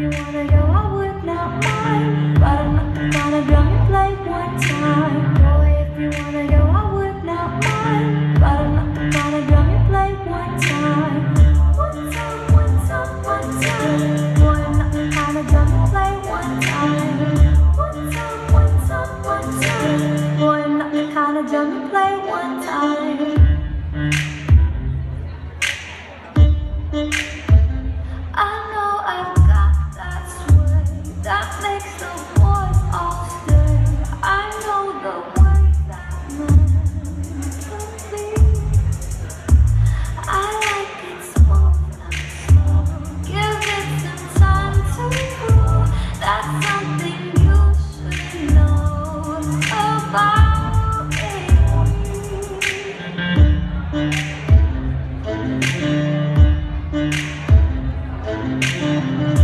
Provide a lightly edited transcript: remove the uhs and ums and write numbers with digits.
you wanna go, I would not mind. But I'm not the kind of girl you play one time. Boy, if you wanna go, I would not mind. But I'm not the kind of girl you play one time. One time, one time, one time. Boy, I'm not the kind of girl you play one time. One time, one time, one time. Boy, I'm not the kind of girl you play one time. I know I've got that sway that makes the boys all stay. I know the way that man can be. I like it smooth and slow. Give it some time to grow. That's something you should know about me.